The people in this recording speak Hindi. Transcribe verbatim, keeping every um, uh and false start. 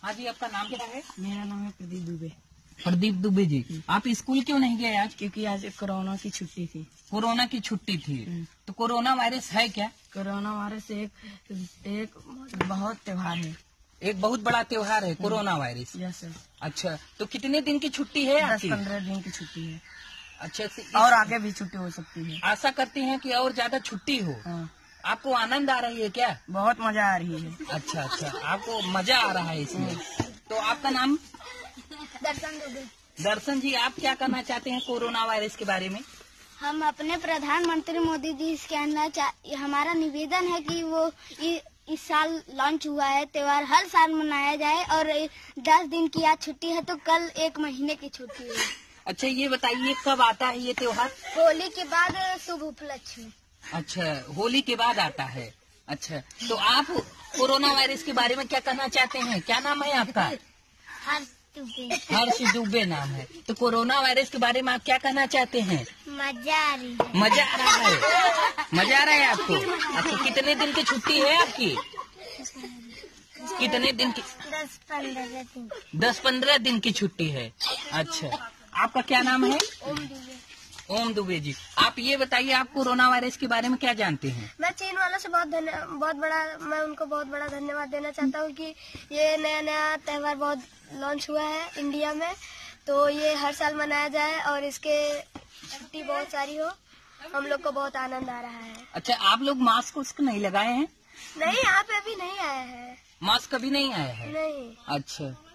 हाँ जी, आपका नाम क्या है? मेरा नाम है प्रदीप दुबे। प्रदीप दुबे जी, आप स्कूल क्यों नहीं गए आज? क्योंकि आज कोरोना की छुट्टी थी। कोरोना की छुट्टी थी, तो कोरोना वायरस है क्या? कोरोना वायरस एक एक बहुत त्योहार है, एक बहुत बड़ा त्योहार है कोरोना वायरस। Yes sir. अच्छा, तो कितने दिन की छुट्टी है दस आपकी? पंद्रह दिन की छुट्टी है। अच्छा, से इस... और आगे भी छुट्टी हो सकती है। आशा करते हैं कि और ज्यादा छुट्टी हो। हाँ। आपको आनंद आ रही है क्या? बहुत मजा आ रही है। अच्छा अच्छा, आपको मजा आ रहा है इसमें। तो आपका नाम? दर्शन दुबे। दर्शन जी, आप क्या करना चाहते हैं कोरोना वायरस के बारे में? हम अपने प्रधानमंत्री मोदी जी से कहना चाह हमारा निवेदन है कि वो इ, इस साल लॉन्च हुआ है त्योहार हर साल मनाया जाए, और दस दिन की आज छुट्टी है तो कल एक महीने की छुट्टी है। अच्छा, ये बताइए कब आता है ये त्योहार? होली के बाद शुभ उपलक्ष्य में। अच्छा, होली के बाद आता है। अच्छा, तो आप कोरोना वायरस के बारे में क्या कहना चाहते हैं? क्या नाम है आपका? हर्ष दुबे। हर्ष दुबे नाम है। तो कोरोना वायरस के बारे में आप क्या कहना चाहते हैं? मजा आ रही है। मजा आ रहा है? मजा आ रहा है आपको? अच्छा, कितने दिन की छुट्टी है आपकी? कितने दिन की? दस पंद्रह दिन। दस पंद्रह दिन की छुट्टी है। अच्छा, आपका क्या नाम है? ओम दुबे। ओम दुबे जी, आप ये बताइए आप कोरोना वायरस के बारे में क्या जानते हैं? मैं चीन वालों से बहुत धन्य बहुत बड़ा मैं उनको बहुत बड़ा धन्यवाद देना चाहता हूँ कि ये नया नया त्योहार बहुत लॉन्च हुआ है इंडिया में, तो ये हर साल मनाया जाए और इसके छुट्टी बहुत सारी हो। हम लोग को बहुत आनंद आ रहा है। अच्छा, आप लोग मास्क उस्क नहीं लगाए हैं? नहीं, यहाँ पे अभी नहीं आया है। मास्क कभी नहीं आया है? नहीं। अच्छा।